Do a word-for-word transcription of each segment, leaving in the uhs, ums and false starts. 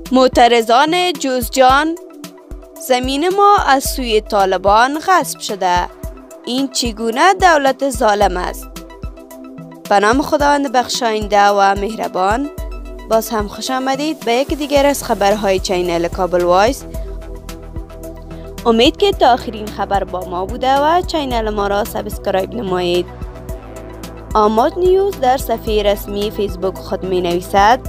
معترضان جوزجان: زمین ما از سوی طالبان غصب شده. این چگونه دولت ظالم است؟ به نام خداوند بخشاینده و مهربان. باز هم خوش آمدید به یک دیگر از خبرهای چینل کابل وایس. امید که تا آخرین خبر با ما بوده و چینل ما را سابسکرایب نمایید. آماد نیوز در صفحه رسمی فیسبوک خود می نویسد: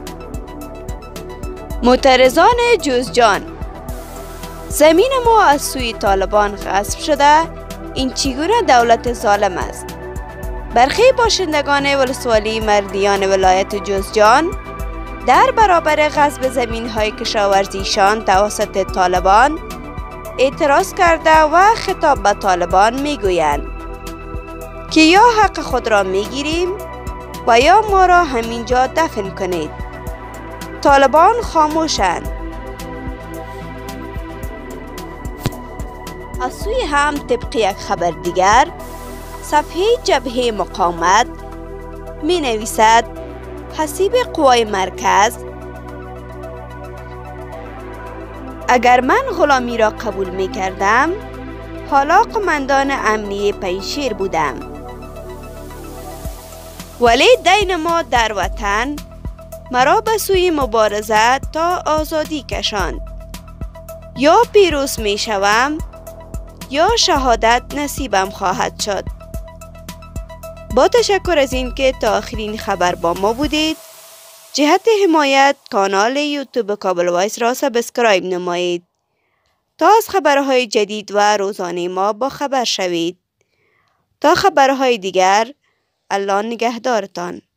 معترضان جوزجان: زمین ما از سوی طالبان غصب شده. این چگونه دولت ظالم است؟ برخی باشندگان ولسوالی مردیان ولایت جوزجان در برابر غصب زمین‌های کشاورزیشان توسط طالبان اعتراض کرده و خطاب به طالبان میگویند که یا حق خود را میگیریم و یا ما را همینجا دفن کنید. طالبان خاموشند. از سوی هم طبق یک خبر دیگر، صفحه جبهه مقاومت می نویسد: حسیب قوای مرکز: اگر من غلامی را قبول می کردم، حالا قماندان امنیه پنجشیر بودم. ولی دین ما در وطن مرا به سوی مبارزه تا آزادی کشاند. یا پیروز می شوم یا شهادت نصیبم خواهد شد. با تشکر از این که تا آخرین خبر با ما بودید. جهت حمایت کانال یوتیوب کابل وایس را سابسکرایب نمایید تا از خبرهای جدید و روزانه ما با خبر شوید. تا خبرهای دیگر، الله نگهدارتان.